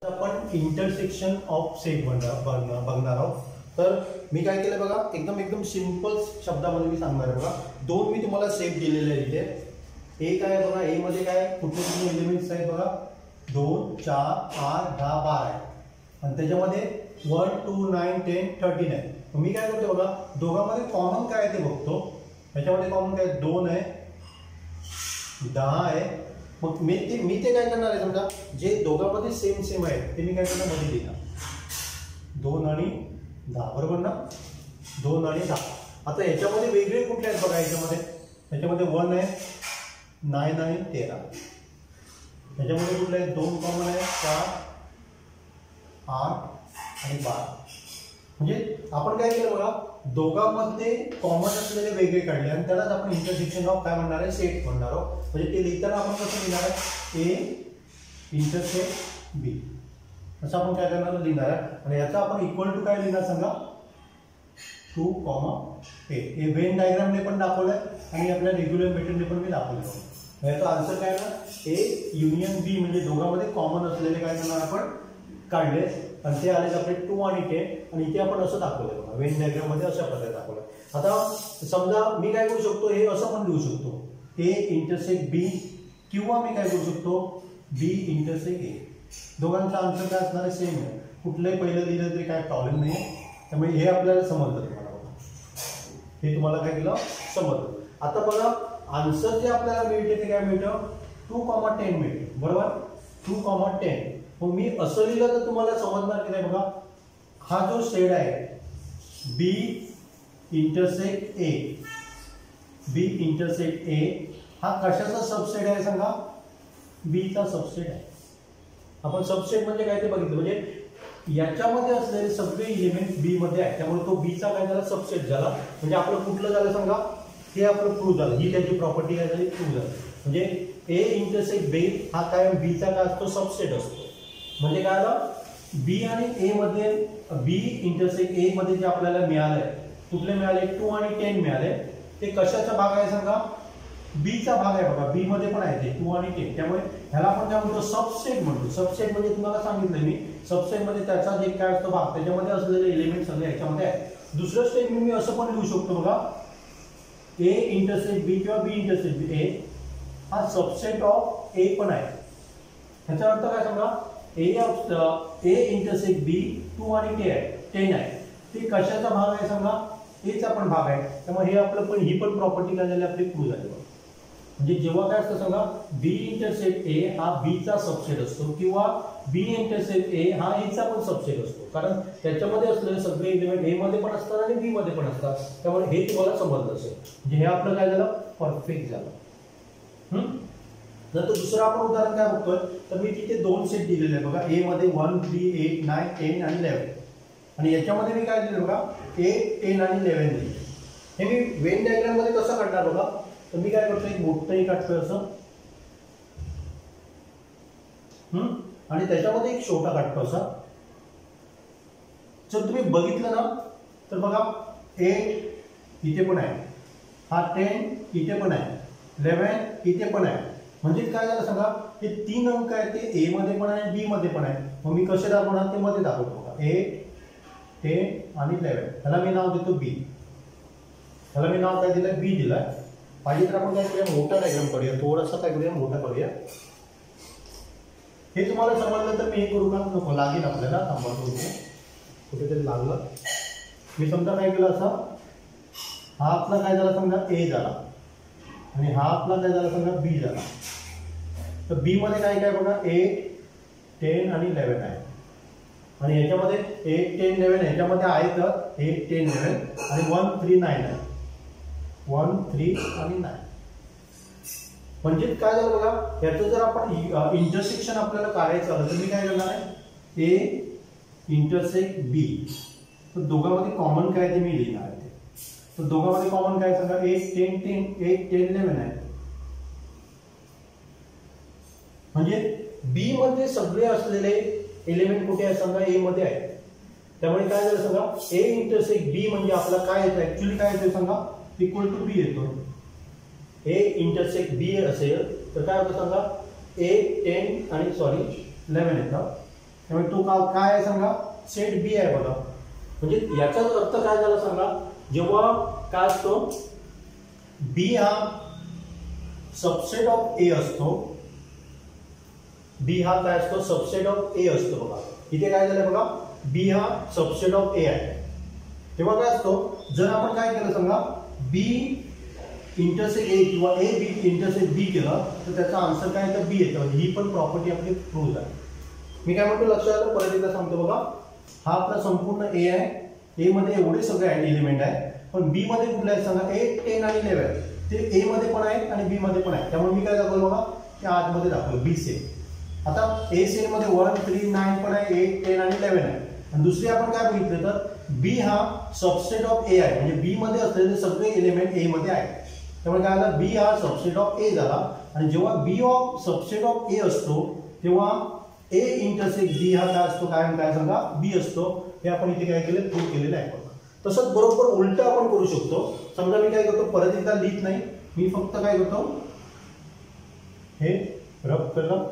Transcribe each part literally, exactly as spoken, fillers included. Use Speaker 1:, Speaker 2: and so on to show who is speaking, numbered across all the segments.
Speaker 1: आपण intersection of set बघणार आहोत. तर मी काय केलं बघा, एकदम एकदम सिंपल शब्दामध्ये मी सांगणार आहे बघा. दोन मी तुम्हाला सेट दिलेले आहेत इथे. एक आहे बघा, ए मध्ये काय कुठले कुठले एलिमेंट्स आहेत बघा, दोन चार आठ दहा बारा आहे. आणि त्याच्यामध्ये one two nine ten thirteen आहे. मी काय करतो बघा, दोघांमध्ये कॉमन काय आहे ते बघतो. त्याच्यामध्ये कॉमन काय, दोन आहे, दहा आहे. मग मी ते मी ते काय करणार आहे, समजा जे दोघांमध्ये सेम सेम आहे ते मी काय करणार मध्ये लिहिणार, दोन आणि दहा, बरोबर ना, दोन आणि दहा. आता याच्यामध्ये वेगळे कुठले आहेत बघा, याच्यामध्ये याच्यामध्ये वन आहे, नाईन आणि तेरा. याच्यामध्ये कुठले आहेत, दोन कॉमन आहे, चार आठ आणि बारा. म्हणजे आपण काय केलं बघा, दोघांमध्ये कॉमन असलेले वेगळे काढले आणि त्यालाच आपण इंटरसेक्शन ऑफ काय म्हणणार आहे, सेट म्हणणार आहोत. म्हणजे ते लिहिताना आपण कसं लिहिणार आहे, ए इंटरसेक्ट बी असं आपण काय करणार लिहिणार आहे. आणि याचा आपण इक्वल टू काय लिहिणार सांगा, टू कॉमा ए. हे वेन डायग्रामने पण दाखवलंय आणि आपल्या रेग्युलर मेथडने पण मी दाखवलं. याचा आन्सर काय ना, ए युनियन बी म्हणजे दोघांमध्ये कॉमन असलेले काय करणार आपण काढले आणि ते आले आपले टू आणि टेन. आणि इथे आपण असं दाखवलं बघा, वेन डायग्राम मध्ये अशा प्रकारे दाखवलं. आता समजा मी काय करू शकतो, हे असं पण लिहू शकतो, ए इंटरसेक्ट बी, किंवा मी काय करू शकतो, बी इंटरसेक्ट ए. दोघांचा आन्सर काय असणार आहे, सेम आहे. कुठलंही पहिलं लिहिलं तरी काय प्रॉब्लेम नाही. त्यामुळे हे आपल्याला समजलं, तुम्हाला हे तुम्हाला काय केलं समजलं. आता बघा, आन्सर जे आपल्याला मिळते ते काय मिळतं, टू कॉमा टेन मिळते, बरोबर, टू कॉमा टेन. मग मी असं लिहिलं तर तुम्हाला समजणार की नाही बघा, हा जो सेट आहे बी इंटरसेक्ट ए, बी इंटरसेक्ट ए हा कशाचा सबसेट आहे सांगा, बीचा सबसेट आहे. आपण सबसेट म्हणजे काय ते बघितलं, म्हणजे याच्यामध्ये असलेले सगळे एलिमेंट बी मध्ये आहेत, त्यामुळे तो बीचा काय झाला, सबसेट झाला. म्हणजे आपलं कुठलं झालं सांगा, हे आपलं प्रूव्ह झालं, ही त्याची प्रॉपर्टी काय झाली, प्रूव्ह झाली. म्हणजे ए इंटरसेक्ट बी हा काय बीचा काय असतो, सबसेट असतो. म्हणजे काय आलं, बी आणि ए मध्ये, बी इंटरसेक्ट ए मध्ये जे आपल्याला मिळालंय, कुठले मिळाले, टू आणि टेन मिळाले, ते कशाचा भाग आहे सांगा, बीचा भाग आहे बघा. बी मध्ये पण आहे ते टू आणि टेन. त्यामुळे ह्याला आपण काय म्हणतो, सबसेट म्हणतो. सबसेट म्हणजे तुम्हाला सांगितलं मी, सबसेट मध्ये त्याचा जे काय असतो भाग, त्याच्यामध्ये असलेले एलिमेंट सगळे ह्याच्यामध्ये आहे. दुसरं स्टेटमेंट मी असं पण लिहू शकतो बघा, ए इंटरसेक्ट बी किंवा बी इंटरसेक्ट ए हा सबसेट ऑफ ए पण आहे. ह्याचा अर्थ काय सांगा, A of A intersect B two आणि टे आहे, टेन आहे. ते कशाचा भाग आहे सांगा, एचा पण भाग आहे. त्यामुळे हे आपलं पण ही पण प्रॉपर्टी काय झाली आपली प्रूव्ह झाली. म्हणजे जेव्हा काय असतं सांगा, बी इंटरसेक्ट ए हा बीचा सबसेट असतो, किंवा बी इंटरसेक्ट ए हा एचा पण सबसेट असतो, कारण त्याच्यामध्ये असलेले सगळे एलिमेंट ए मध्ये पण असतात आणि बी मध्ये पण असतात. त्यामुळे हे तुम्हाला समजलं असेल. म्हणजे हे आपलं काय झालं, परफेक्ट झालं. हम्म जर तो दुसरं आपण उदाहरण काय बघतोय, तर मी तिथे दोन सेट दिलेले आहे बघा. ए मध्ये one three eight nine ten आणि इलेव्हन. आणि याच्यामध्ये मी काय दिलं बघा, एट टेन आणि इलेव्हन दिले. हे मी वेन डायग्राम मध्ये कसं काढणार बघा, तर मी काय करतो, एक मोठंही काढतोय असं, हम्म आणि त्याच्यामध्ये एक छोटा काढतो असा. जर तुम्ही बघितलं ना तर बघा, एट इथे पण आहे, हा टेन इथे पण आहे, इलेव्हन इथे पण आहे. म्हणजे काय झालं सांगा, हे तीन अंक आहेत ते ए मध्ये पण आहे, बी मध्ये पण आहे. मग मी कसे दाखवणार ते मध्ये दाखवतो बघा, एट टेन आणि इलेव्हन. ह्याला मी नाव देतो बी. ह्याला मी नाव काय दिलंय, बी दिलंय. पाहिजे तर आपण काय करूया, मोठा डायग्राम करूया, थोडासा काय करूया, मोठा करूया. हे तुम्हाला समजलं तर मी हे करू का नको, लागेल आपल्याला, थांबवतो कुठेतरी लागलं. मी समजा काय केलं असं, हा आपला काय झाला समजा ए झाला, आणि हा आपला काय झाला समजा बी झाला. तर बी मध्ये काय काय बघा, एट टेन आणि इलेव्हन आहे. आणि याच्यामध्ये एट टेन इलेव्हन ह्याच्यामध्ये आहे तर एट टेन इलेव्हन आणि वन थ्री नाईन आहे, वन थ्री आणि नाईन. म्हणजे काय झालं बघा, याचं जर आपण इंटरसेक्शन आपल्याला काढायचं आलं तर मी काय करणार आहे, ए इंटरसेक्ट बी. तर दोघांमध्ये कॉमन काय ते मी लिहिणार आहे. तर दोघांमध्ये कॉमन काय सांगा, eight ten ten eight ten eleven आहे. म्हणजे बी मध्ये सगळे असलेले एलिमेंट कुठे आहे सांगा, ए मध्ये आहे. त्यामुळे काय झालं सांगा, ए इंटरसेक्ट बी म्हणजे आपला काय येतं, ऍक्च्युली काय येतं सांगा, इक्वल टू बी येतो. ए इंटरसेक्ट बी असेल तर काय होतं सांगा, ए टेन आणि सॉरी इलेव्हन येतं. त्यामुळे तो का काय आहे सांगा, सेट बी आहे बघा. म्हणजे याचाच अर्थ काय झाला सांगा, जेव्हा काय असतो बी हा सबसेट ऑफ ए असतो, बी हा काय असतो सबसेट ऑफ ए असतो बघा. इथे काय झालं बघा, बी हा सबसेट ऑफ ए आहे. तेव्हा काय असतो, जर आपण काय केलं सांगा बी इंटरसेक्ट ए किंवा ए बी इंटरसेक्ट बी केलं तर त्याचा आन्सर काय येतं, बी येतं. ही पण प्रॉपर्टी आपली प्रूव्ह आहे. मी काय म्हणतो लक्षात आलं, परत एकदा सांगतो बघा. हा आपला संपूर्ण ए आहे, ए मध्ये एवढे सगळे एलिमेंट आहे, पण बी मध्ये कुठले आहेत सांगा, एट टेन आणि इलेव्हन. ते ए मध्ये पण आहेत आणि बी मध्ये पण आहेत. त्यामुळे मी काय दाखवलं बघा, ते आतमध्ये दाखवलं बी सेट. आता ए सेट मध्ये वन थ्री नाईन पण आहे, एट टेन आणि इलेव्हन आहे. आणि दुसरी आपण काय बघितलं तर बी हा सबसेट ऑफ ए आहे, म्हणजे बी मध्ये असलेले सगळे एलिमेंट ए मध्ये आहेत. त्यामुळे काय झालं, बी हा सबसेट ऑफ ए झाला. आणि जेव्हा B of subset of A असतो तेव्हा ए इंटरसेक्ट बी हा काय असतो, काय काय सांगा, बी असतो. हे आपण इथे काय केलं, प्रूव्ह केलेलं आहे. तसंच बरोबर उलट आपण करू शकतो. समजा मी काय करतो, परत एकदा लिहित नाही, मी फक्त काय करतो, हे रब केलं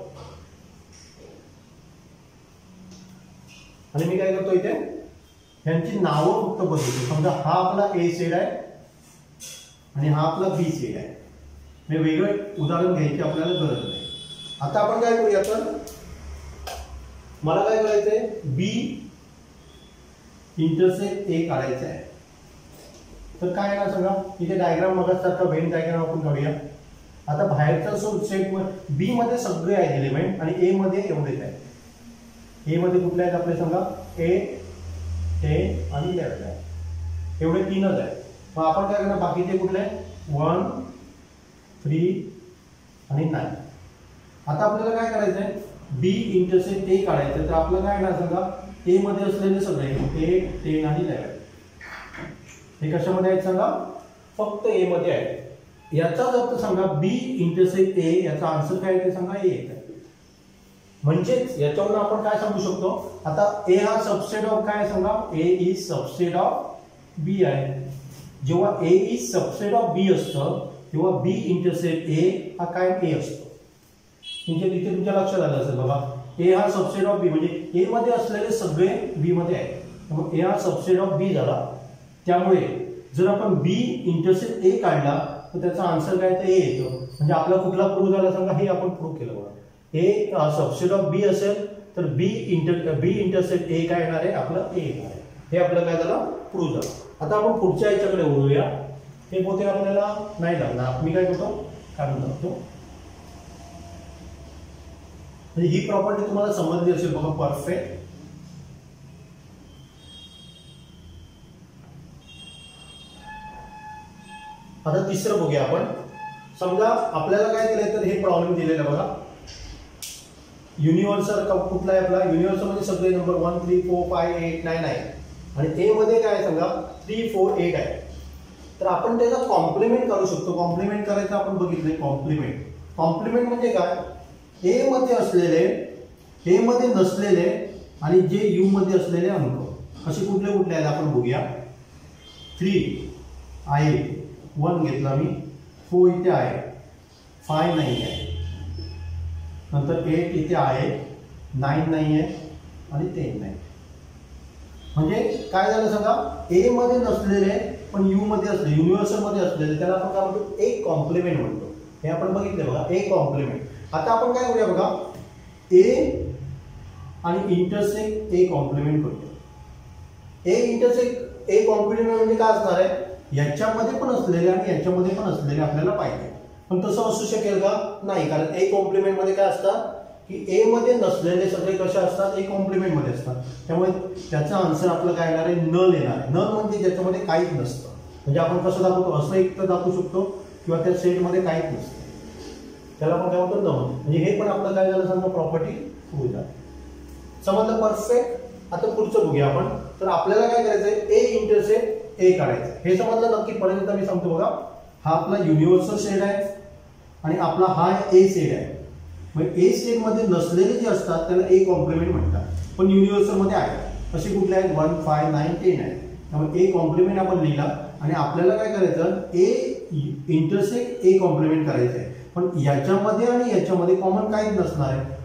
Speaker 1: आणि मी काय करतो, इथे यांची नावं फक्त बदलतो. समजा हा आपला ए सेड आहे आणि हा आपला बी सेड आहे. हे वेगळे उदाहरण घ्यायची आपल्याला गरज नाही. आता आपण काय करूया, तर मला काय करायचंय, बी इंटरसेक्ट ए काढायचं आहे. तर काय ना सांगा, इथे डायग्राम मगासारखा वेन डायग्राम आपण काढूया. आता बाहेरचा सो सेट बी मध्ये सगळे आहेत एलिमेंट आणि ए मध्ये एवढेच आहेत. ए मध्ये कुठले आहेत आपले सांगा, एट टेन आणि इलेव्हन आहे, एवढे तीनच आहेत. मग आपण काय करणार, बाकीचे कुठले वन थ्री आणि नाईन. आता आपल्याला काय करायचंय, बी इंटरसेक्ट ए काढायचं. तर आपलं काय ना सांगा, ए मध्ये असलेले सगळे एट टेन आणि इलेव्हन हे कशामध्ये आहेत सांगा, फक्त ए मध्ये आहे. याचाच अर्थ सांगा बी इंटरसेक्ट ए, याचा आन्सर काय आहे ते सांगा, ए येत आहे. म्हणजेच याच्यावरून आपण काय सांगू शकतो, आता ए हा सबसेट ऑफ काय सांगा, A is subset of B आहे. जेव्हा A is subset of B असतं तेव्हा बी इंटरसेक्ट ए हा काय ए असतो. म्हणजे तिथे तुमच्या लक्षात आलं असेल बघा, ए हा सबसेट ऑफ बी, म्हणजे ए मध्ये असलेले सगळे बी मध्ये आहेत. त्यामुळे ए हा सबसेट ऑफ बी झाला. त्यामुळे जर आपण बी इंटरसेक्ट ए काढला तर त्याचा आन्सर काय तर ए येतो. म्हणजे आपला कुठला प्रूव्ह झाला सांगा, हे आपण प्रूव्ह केलं बघा. ए सबसेट ऑफ बी असेल तर बी इंटर बी इंटरसेक्ट ए काय येणार आहे, आपलं ए येणार आहे. हे आपलं काय झालं, प्रूव्ह झालं. आता आपण पुढच्या याच्याकडे वळूया. हे पोते आपल्याला नाही लागणार, मी काय करतो, काढून टाकतो. म्हणजे ही प्रॉपर्टी तुम्हाला समजली असेल बघा, परफेक्ट. आता तिसरं बघूया आपण. समजा आपल्याला काय दिलंय, तर हे प्रॉब्लेम दिलेला बघा, युनिव्हर्सल कुठला आहे आपला, युनिव्हर्सल मध्ये सगळे number one three four five eight nine आहे आणि ए मध्ये काय सांगा थ्री फोर एट आहे. तर आपण त्याचा कॉम्प्लिमेंट करू शकतो. कॉम्प्लिमेंट करायचं आपण बघितलंय, कॉम्प्लिमेंट. कॉम्प्लिमेंट म्हणजे काय, ए मध्ये असलेले, ए मध्ये नसलेले आणि जे यू मध्ये असलेले अंक असे कुठले कुठले आहेत आपण बघूया. थ्री आहे, वन घेतला मी, फोर इथे आहे, फाय नाही आहे, नंतर एट इथे आहे, नाईन नाही आहे आणि टेन नाही. म्हणजे काय झालं सांगा, ए मध्ये नसलेले पण यू मध्ये असले, युनिव्हर्सल मध्ये असलेले, त्याला आपण काय म्हणतो, एक कॉम्प्लिमेंट म्हणतो. हे आपण बघितले बघा, एक कॉम्प्लिमेंट. आता आपण काय करूया बघा, ए आणि इंटरसेक्ट ए कॉम्प्लिमेंट करतो. ए इंटरसेक्ट ए कॉम्प्लिमेंट म्हणजे काय असणार आहे, याच्यामध्ये पण असलेले आणि याच्यामध्ये पण असलेले आपल्याला पाहिजे. पण तसं असू शकेल का, नाही. कारण ए कॉम्प्लिमेंट मध्ये काय असतात की ए मध्ये नसलेले सगळे कसे असतात, ए कॉम्प्लिमेंट मध्ये असतात. त्यामुळे त्याचा आन्सर आपलं काय येणार आहे, नल येणार आहे. नल म्हणजे ज्याच्यामध्ये काहीच नसतं. म्हणजे आपण कसं दाखवतो, असं एक तर दाखवू शकतो किंवा त्या सेटमध्ये काहीच नसतं, त्याला आपण काय म्हणतो, नल. म्हणजे हे पण आपलं काय झालं सांगा, प्रॉपर्टी प्रूव्ह झाली. समजलं, परफेक्ट. आता पुढचं बघूया आपण. तर आपल्याला काय करायचंय, ए इंटरसेक्ट ए काढायचं. हे समजलं नक्की. पर्यंत मी सांगतो बघा, हा आपला युनिव्हर्सल सेट आहे आणि आपला हा ए सेट आहे. मग ए सेट मध्ये नसलेले जे असतात त्याला ए कॉम्प्लिमेंट म्हणतात, पण युनिव्हर्सल मध्ये आहे असे कुठले आहेत, वन फाय नाईन टेन आहे. त्यामुळे ए कॉम्प्लिमेंट आपण लिहिला आणि आपल्याला काय करायचं, ए इंटरसेक्ट ए कॉम्प्लिमेंट करायचं आहे. पण याच्यामध्ये आणि याच्यामध्ये कॉमन काहीच नसणार आहे.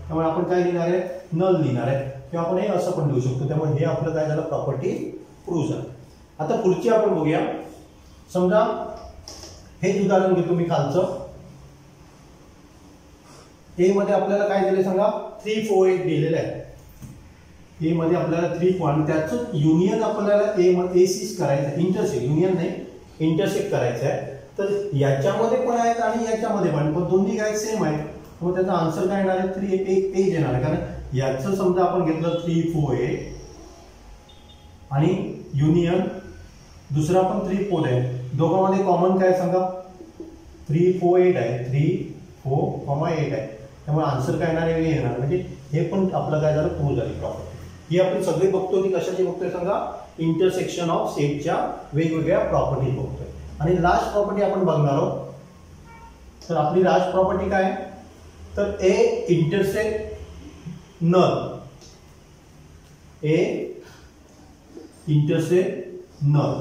Speaker 1: त्यामुळे आपण काय लिहिणार आहे, नल लिहिणार आहे, किंवा आपण हे असं पण लिहू शकतो. त्यामुळे हे आपलं काय झालं, प्रॉपर्टी प्रूव्ह झालं. आता पुढची आपण बघूया. समजा हेच उदाहरण घेतो मी खालचं. ए मध्ये आपल्याला काय दिले सांगा, थ्री फोर एट दिलेलं आहे. ए मध्ये आपल्याला थ्री पॉईंट, त्याचं युनियन आपल्याला ए मध्ये सीच करायचं आहे, इंटरसेक्ट, युनियन नाही इंटरसेक्ट करायचं आहे. तर याच्यामध्ये पण आहेत आणि याच्यामध्ये पण, पण दोन्ही काय सेम आहेत. मग त्याचा आन्सर काय येणार आहे, थ्री एक एज येणार आहे. कारण याचं समजा आपण घेतलं थ्री फोर एट आणि युनियन दुसरा पण थ्री फोर आहे, दोघांमध्ये कॉमन काय सांगा, थ्री फोर एट आहे, थ्री फोर कॉमा एट आहे. त्यामुळे आन्सर काय येणार आहे, येणार. म्हणजे हे पण आपलं काय झालं, प्रूव्ह झाली प्रॉपर्टी. ही आपण सगळी बघतोय ती कशाची बघतोय सांगा, इंटरसेक्शन ऑफ सेटच्या वेगवेगळ्या प्रॉपर्टी बघतोय. आणि लास्ट प्रॉपर्टी आपण बघणार आहोत. तर आपली लास्ट प्रॉपर्टी काय आहे, तर A intersect null, A intersect null.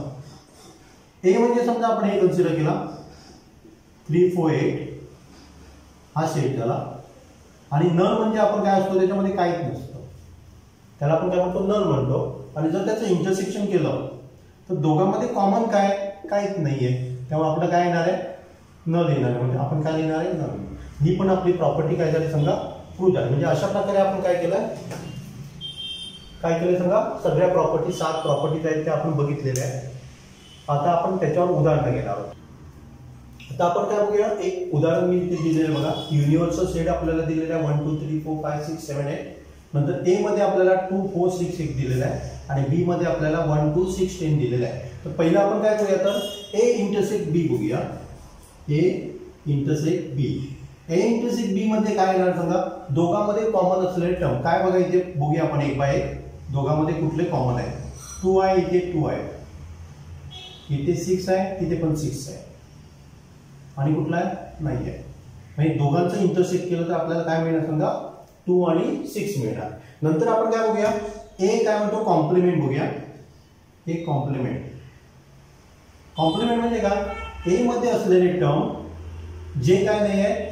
Speaker 1: A म्हणजे समजा आपण हे कन्सिडर केला, थ्री फोर एट हा सेट झाला. आणि नल म्हणजे आपण काय असतो, त्याच्यामध्ये काहीच नसतं, त्याला आपण काय म्हणतो, नल म्हणतो. आणि जर त्याचं इंटरसेक्शन केलं तर दोघांमध्ये कॉमन काय, काहीच नाहीये. त्यामुळे आपलं काय येणार आहे, नल येणार आहे. म्हणजे आपण काय लिहिणार आहे, नल. ही पण आपली प्रॉपर्टी काय झाली सांगा, प्रूव्ह झाली. म्हणजे अशा प्रकारे आपण काय केलं, काय केलं सांगा, सगळ्या प्रॉपर्टी, सात प्रॉपर्टीज आहेत त्या आपण बघितलेल्या आहेत. आता आपण त्याच्यावर उदाहरण घेणार आहोत. आता आपण काय बघूया, एक उदाहरण मी इथे दिलेलं बघा. युनिव्हर्सल सेट आपल्याला दिलेला आहे one two three four five six seven eight. नंतर ए मध्ये आपल्याला टू फोर सिक्स एक दिलेला आहे आणि बी मध्ये आपल्याला वन टू सिक्स टेन दिलेला आहे. तर पहिलं आपण काय करूया, तर ए इंटरसेक्ट बी बघूया. ए इंटरसेक्ट बी. ए इंटरसेक्ट बी मध्ये काय येणार सांगा, दोघांमध्ये कॉमन असलेले टर्म काय बघा, इथे बघूया आपण एक बाय एक. दोघांमध्ये कुठले कॉमन आहे, टू आहे, इथे टू आहे, इथे सिक्स आहे, तिथे पण सिक्स आहे, आणि कुठला आहे, नाही आहे. म्हणजे दोघांचं इंटरसेक्ट केलं तर आपल्याला काय मिळणार सांगा, टू आणि सिक्स मिळणार. नंतर आपण काय बघूया, ए काय म्हणतो, कॉम्प्लिमेंट बघूया. ए कॉम्प्लिमेंट. कॉम्प्लिमेंट म्हणजे काय, ए मध्ये असलेले टर्म जे काय नाही आहे,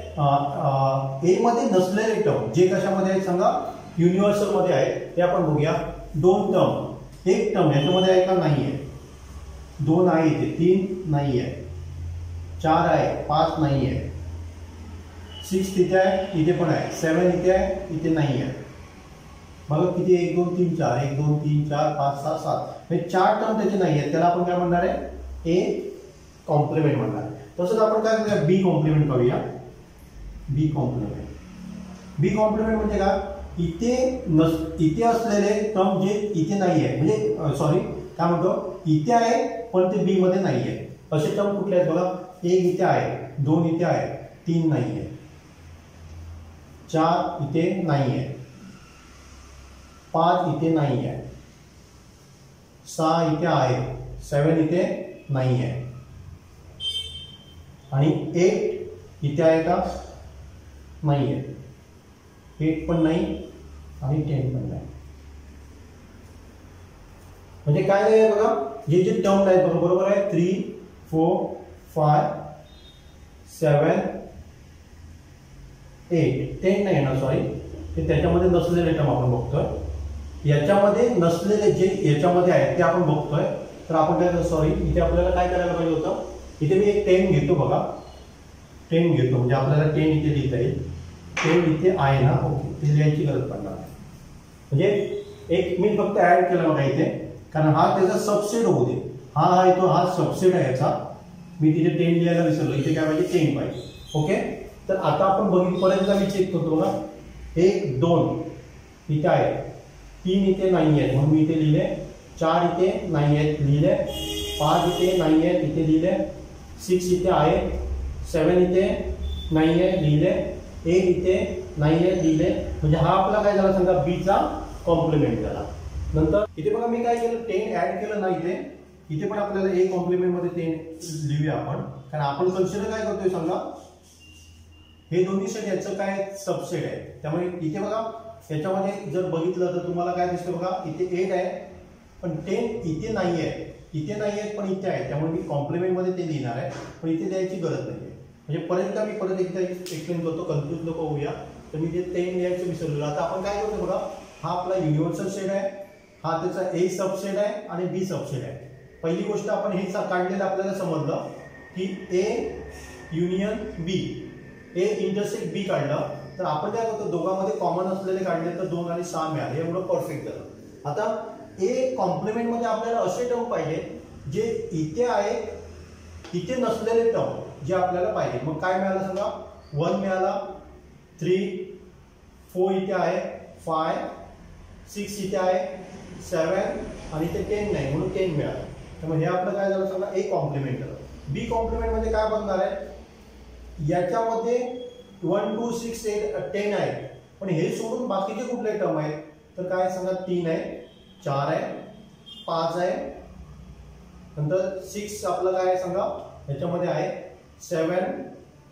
Speaker 1: ए मध्ये नसलेले टर्म जे कशामध्ये आहेत सांगा, युनिव्हर्सल मध्ये आहे, ते आपण बघूया. दोन टर्म, एक टर्म याच्यामध्ये आहे का, नाही आहे. दोन आहे इथे, तीन नाही आहे, चार आहे, पाच नाही आहे, सिक्स तिथे आहे, इथे पण आहे, सेवन इथे आहे, इथे नाही आहे. बघा किती, एक दोन तीन चार, एक दोन तीन चार पाच सहा सात, हे चार टर्म त्याचे नाही आहेत. त्याला आपण काय म्हणणार आहे, ए कॉम्प्लिमेंट म्हणणार. तसंच आपण काय करूया, बी कॉम्प्लिमेंट करूया. बी कॉम्प्लिमेंट. बी कॉम्प्लिमेंट म्हणजे काय, इथे नस इथे असलेले टर्म जे इथे नाही आहे, म्हणजे सॉरी काय म्हणतो, इथे आहे पण ते बी मध्ये नाही आहे, असे टर्म कुठले आहेत बघा. एक इथे आहे, दोन इथे आहे, तीन नाही आहे, चार इथे नाही आहे, पाच इथे नाही आहे, सहा इथे आहे, सेवन इथे नाही आहे, आणि एट इथे आहे का, नाही आहे. एट पण नाही आणि टेन पण नाही. म्हणजे काय आहे बघा, जे जे टर्म आहेत बरोबर आहे, three four five seven eight, ten नाही ना, सॉरी, ते त्याच्यामध्ये नसलेले टर्म आपण बघतोय. याच्यामध्ये नसलेले जे याच्यामध्ये आहेत ते आपण बघतोय. तर आपण काय, सॉरी इथे आपल्याला काय करायला पाहिजे होतं, इथे मी एक टेन घेतो बघा, टेन घेतो म्हणजे आपल्याला टेन इथे लिहिता येईल. टेन इथे आहे ना, ओके, ते लिहायची गरज पडणार नाही. म्हणजे एक मी फक्त ऍड केलं बघा इथे, कारण हा त्याचा सबसेट होऊ दे. हा आहे तो, हा सबसेट आहे याचा. मी तिथे टेन लिहायला विसरलो, इथे काय पाहिजे, टेन पाहिजे. ओके, तर आता आपण बघितपर्यंत मी चेक करतो बघा. एक दोन इथे आहे, तीन इथे नाही आहेत म्हणून मी इथे लिहिले, चार इथे नाही आहेत लिहिले, पाच इथे नाही आहेत इथे लिहिले, सिक्स इथे आहे, सेवन इथे नाही आहे लिहिले, एट इथे नाही आहे लिहिले. म्हणजे हा आपला काय झाला सांगा, बीचा कॉम्प्लिमेंट झाला. नंतर इथे बघा मी काय केलं, टेन ऍड केलं नाही इथे. इथे पण आपल्याला ए कॉम्प्लिमेंट मध्ये टेन लिहूया आपण, कारण आपण कन्सिडर काय करतोय सांगा, हे दोन्ही सेट याचं काय सबसेट आहे. त्यामुळे इथे बघा याच्यामध्ये जर बघितलं तर तुम्हाला काय दिसतं बघा, इथे एट आहे पण टेन इथे नाही आहे, इथे नाही आहेत पण इथे आहे. त्यामुळे मी कॉम्प्लिमेंट मध्ये ते लिहिणार आहे, पण इथे द्यायची गरज नाही आहे. म्हणजे परत एकदा मी परत एकदा एक्सप्लेन करतो, कन्फ्यूज नको होऊया. तर मी ते टेन लिहायचं विसरलेलो. आता आपण काय करतो बघा, हा आपला युनिव्हर्सल सेट आहे, हा त्याचा ए सबसेट आहे आणि बी सबसेट आहे. पहिली गोष्ट आपण हे काढलेलं आपल्याला समजलं की A union B, A intersect बी काढलं, तर आपण काय करतो दोघांमध्ये कॉमन असलेले काढले तर दोन आणि सहा मिळाले, एवढं परफेक्ट झालं. आता ए कॉम्प्लिमेंट मध्ये आपल्याला असे टर्म पाहिजे जे इथे आहे, इथे नसलेले टर्म जे आपल्याला पाहिजे. मग काय मिळालं सांगा, वन मिळाला, थ्री, फोर इथे आहे, फाय, सिक्स इथे आहे, सेवन आणि इथे टेन नाही म्हणून टेन मिळालं. त्यामुळे हे आपलं काय झालं सांगा, ए कॉम्प्लिमेंट झालं. बी कॉम्प्लिमेंट मध्ये काय बनणार आहे, याच्यामध्ये one two six eight ten आहे, पण हे सोडून बाकीचे कुठले टर्म आहेत तर काय सांगा, तीन आहे, चार आहे, पाच आहे, नंतर सिक्स आपलं काय सांगा याच्यामध्ये आहे, सेवन,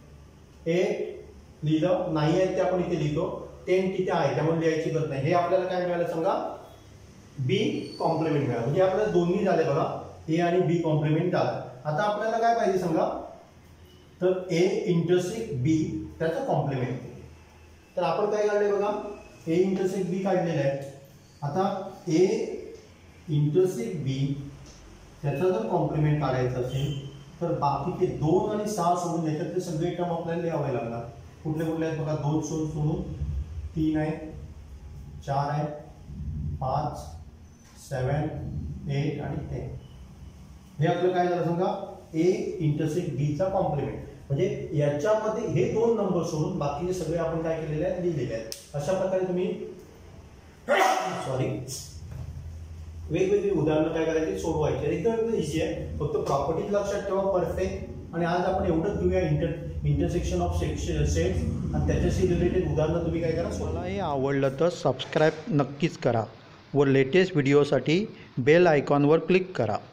Speaker 1: एट लिहिलं नाही आहे ते आपण इथे लिहितो, टेन तिथे आहे त्यामुळे लिहायची गरज नाही. हे आपल्याला काय मिळालं सांगा, बी कॉम्प्लिमेंट मिळालं. म्हणजे आपल्याला दोन्ही झाले बघा, ए आणि बी कॉम्प्लिमेंट झालं. आता आपल्याला काय पाहिजे सांगा, तर ए इंटरसेक्ट बी त्याचा कॉम्प्लिमेंट. तर आपण काय काढले बघा, ए इंटरसेक्ट बी काढलेलं आहे. आता ए इंटरसेक्ट बी त्याचा जर कॉम्प्लिमेंट काढायचं असेल तर बाकीचे दोन आणि सहा सोडून याच्यातले सगळे टर्म आपल्याला लिहावे लागणार. कुठले कुठले आहेत बघा, दोन सोडून सोडून तीन आहे, चार आहे, पाच, सेवन, एट आणि टेन. हे आपलं काय झालं सांगा, ए इंटरसेक्ट बीचा कॉम्प्लिमेंट. म्हणजे याच्यामध्ये हे दोन नंबर सोडून बाकीचे सगळे आपण काय केलेले आहेत, लिहिलेले आहेत. अशा प्रकारे तुम्ही सॉरी वेगवेगळी उदाहरणं काय करायची, सोडवायची. एकदम इझी आहे, फक्त प्रॉपर्टीज लक्षात ठेवा, परफेक्ट. आणि आज आपण एवढंच घेऊया inter intersection of section sets आणि त्याच्याशी रिलेटेड उदाहरणं तुम्ही काय करा.
Speaker 2: मला हे आवडलं तर सबस्क्राईब नक्कीच करा व लेटेस्ट व्हिडिओसाठी बेल आयकॉनवर क्लिक करा.